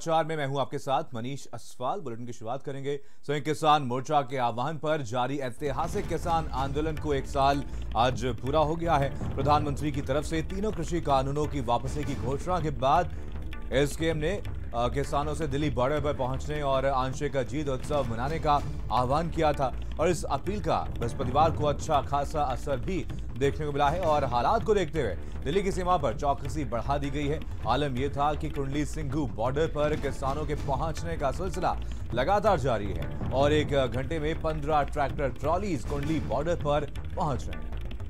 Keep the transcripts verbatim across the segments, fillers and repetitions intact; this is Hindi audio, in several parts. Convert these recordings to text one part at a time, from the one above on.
समाचार में मैं हूं आपके साथ मनीष असफाल। बुलेटिन की शुरुआत करेंगे। संयुक्त किसान मोर्चा के आह्वान पर जारी ऐतिहासिक किसान आंदोलन को एक साल आज पूरा हो गया है। प्रधानमंत्री की तरफ से तीनों कृषि कानूनों की वापसी की घोषणा के बाद एसकेएम ने किसानों से दिल्ली बॉर्डर पर पहुंचने और आंशिक जीत उत्सव मनाने का आह्वान किया था और इस अपील का बृहस्पतिवार को अच्छा खासा असर भी देखने को मिला है और हालात को देखते हुए दिल्ली की सीमा पर चौकसी बढ़ा दी गई है। आलम यह था कि कुंडली सिंघू बॉर्डर पर किसानों के पहुंचने का सिलसिला लगातार जारी है और एक घंटे में पंद्रह ट्रैक्टर ट्रॉलीज कुंडली बॉर्डर पर पहुंच रहे हैं।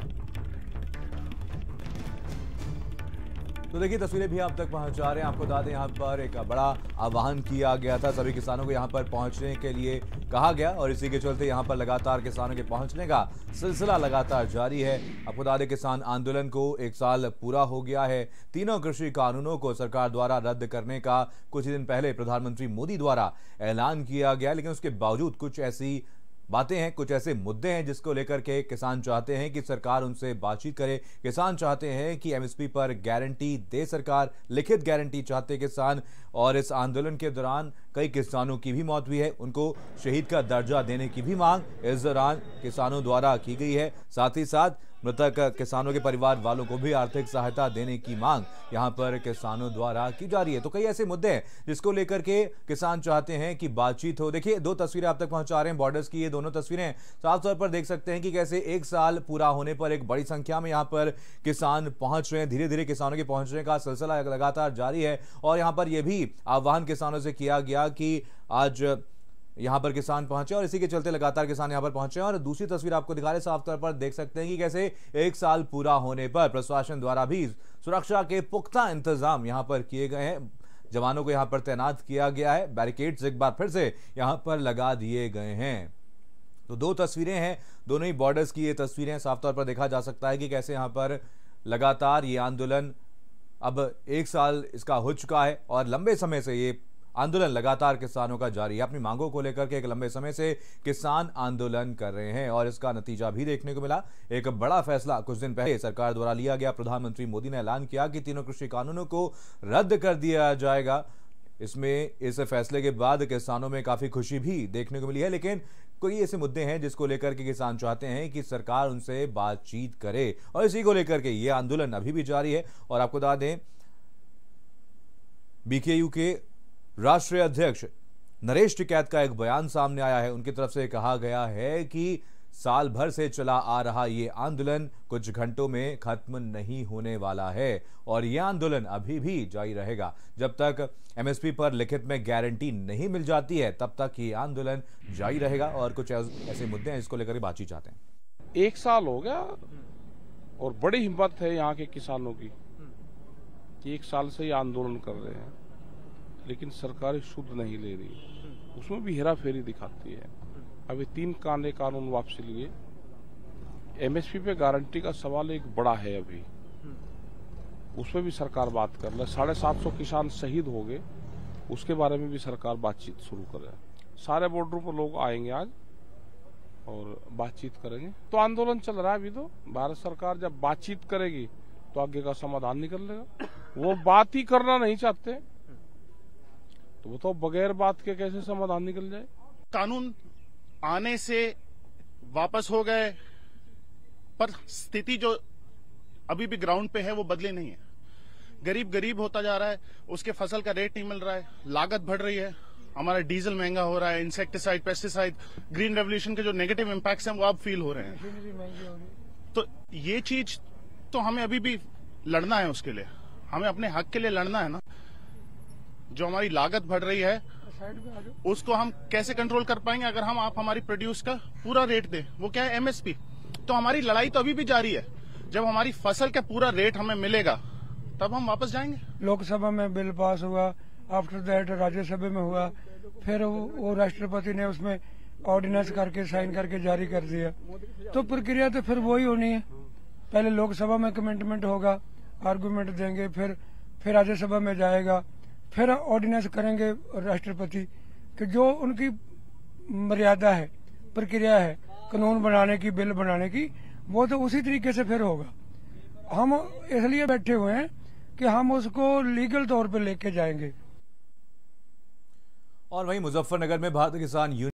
तो देखिए तस्वीरें भी आप तक पहुंचा रहे हैं। आपको बता दें यहाँ पर एक बड़ा आह्वान किया गया था, सभी किसानों को यहाँ पर पहुंचने के लिए कहा गया और इसी के चलते यहाँ पर लगातार किसानों के पहुंचने का सिलसिला लगातार जारी है। आपको बता दें किसान आंदोलन को एक साल पूरा हो गया है। तीनों कृषि कानूनों को सरकार द्वारा रद्द करने का कुछ ही दिन पहले प्रधानमंत्री मोदी द्वारा ऐलान किया गया, लेकिन उसके बावजूद कुछ ऐसी बातें हैं, कुछ ऐसे मुद्दे हैं जिसको लेकर के किसान चाहते हैं कि सरकार उनसे बातचीत करे। किसान चाहते हैं कि एमएसपी पर गारंटी दे सरकार, लिखित गारंटी चाहते किसान। और इस आंदोलन के दौरान कई किसानों की भी मौत हुई है, उनको शहीद का दर्जा देने की भी मांग इस दौरान किसानों द्वारा की गई है। साथ ही साथ मृतक किसानों के परिवार वालों को भी आर्थिक सहायता देने की मांग यहां पर किसानों द्वारा की जा रही है। तो कई ऐसे मुद्दे हैं जिसको लेकर के किसान चाहते हैं कि बातचीत हो। देखिए दो तस्वीरें आप तक पहुंचा रहे हैं बॉर्डर्स की। ये दोनों तस्वीरें साफ तौर पर देख सकते हैं कि कैसे एक साल पूरा होने पर एक बड़ी संख्या में यहां पर किसान पहुंच रहे हैं। धीरे धीरे किसानों के पहुंचने का सिलसिला लगातार जारी है और यहां पर यह भी आह्वान किसानों से किया गया कि आज यहां पर किसान पहुंचे और इसी के चलते लगातार किसान यहां पर पहुंचे। और दूसरी तस्वीर आपको दिखा रहे, साफ तौर पर देख सकते हैं कि कैसे एक साल पूरा होने पर प्रशासन द्वारा भी सुरक्षा के पुख्ता इंतजाम यहां पर किए गए हैं। जवानों को यहां पर तैनात किया गया है, बैरिकेड्स एक बार फिर से यहां पर लगा दिए गए हैं। तो दो तस्वीरें हैं, दोनों ही बॉर्डर्स की ये तस्वीरें। साफ तौर पर देखा जा सकता है कि कैसे यहां पर लगातार ये आंदोलन अब एक साल इसका हो चुका है और लंबे समय से ये आंदोलन लगातार किसानों का जारी है। अपनी मांगों को लेकर के एक लंबे समय से किसान आंदोलन कर रहे हैं और इसका नतीजा भी देखने को मिला। एक बड़ा फैसला कुछ दिन पहले सरकार द्वारा लिया गया। प्रधानमंत्री मोदी ने ऐलान किया कि तीनों कृषि कानूनों को रद्द कर दिया जाएगा। इसमें इस फैसले के बाद किसानों में काफी खुशी भी देखने को मिली है, लेकिन कोई ऐसे मुद्दे हैं जिसको लेकर के किसान चाहते हैं कि सरकार उनसे बातचीत करे और इसी को लेकर के ये आंदोलन अभी भी जारी है। और आपको बता दें बीकेयू के राष्ट्रीय अध्यक्ष नरेश टिकैत का एक बयान सामने आया है। उनकी तरफ से कहा गया है कि साल भर से चला आ रहा ये आंदोलन कुछ घंटों में खत्म नहीं होने वाला है और यह आंदोलन अभी भी जारी रहेगा। जब तक एमएसपी पर लिखित में गारंटी नहीं मिल जाती है तब तक ये आंदोलन जारी रहेगा। और कुछ ऐसे मुद्दे हैं जिसको लेकर बातचीत चाहते हैं। एक साल हो गया और बड़ी हिम्मत है यहाँ के किसानों की कि एक साल से ये आंदोलन कर रहे हैं, लेकिन सरकार शुद्ध नहीं ले रही, उसमें भी हेरा फेरी दिखाती है। अभी तीन कांदे कानून वापसी लिए, एमएसपी पे गारंटी का सवाल एक बड़ा है, अभी उसमें भी सरकार बात कर ले। साढ़े सात सौ किसान शहीद हो गए, उसके बारे में भी सरकार बातचीत शुरू करे। सारे बॉर्डरों पर लोग आएंगे आज और बातचीत करेंगे। तो आंदोलन चल रहा है अभी। तो भारत सरकार जब बातचीत करेगी तो आगे का समाधान निकल लेगा। वो बात ही करना नहीं चाहते तो वो तो बगैर बात के कैसे समाधान निकल जाए। कानून आने से वापस हो गए, पर स्थिति जो अभी भी ग्राउंड पे है वो बदली नहीं है। गरीब गरीब होता जा रहा है, उसके फसल का रेट नहीं मिल रहा है, लागत बढ़ रही है, हमारा डीजल महंगा हो रहा है, इंसेक्टिसाइड, पेस्टिसाइड, ग्रीन रेवोल्यूशन के जो नेगेटिव इम्पैक्ट्स हैं वो अब फील हो रहे हैं। तो ये चीज तो हमें अभी भी लड़ना है, उसके लिए हमें अपने हक के लिए लड़ना है ना। जो हमारी लागत बढ़ रही है उसको हम कैसे कंट्रोल कर पाएंगे अगर हम आप हमारी प्रोड्यूस का पूरा रेट दें। वो क्या है, एमएसपी। तो हमारी लड़ाई तो अभी भी जारी है। जब हमारी फसल का पूरा रेट हमें मिलेगा तब हम वापस जाएंगे। लोकसभा में बिल पास हुआ, आफ्टर दैट राज्यसभा में हुआ, फिर वो, वो राष्ट्रपति ने उसमें ऑर्डिनेंस करके साइन करके जारी कर दिया। तो प्रक्रिया तो फिर वही होनी है। पहले लोकसभा में कमेंटमेंट होगा, आर्गूमेंट देंगे, फिर फिर राज्यसभा में जाएगा, फिर ऑर्डिनेंस करेंगे राष्ट्रपति कि जो उनकी मर्यादा है, प्रक्रिया है कानून बनाने की, बिल बनाने की, वो तो उसी तरीके से फिर होगा। हम इसलिए बैठे हुए हैं कि हम उसको लीगल तौर पे लेके जाएंगे। और वहीं मुजफ्फरनगर में भारतीय किसान यूनियन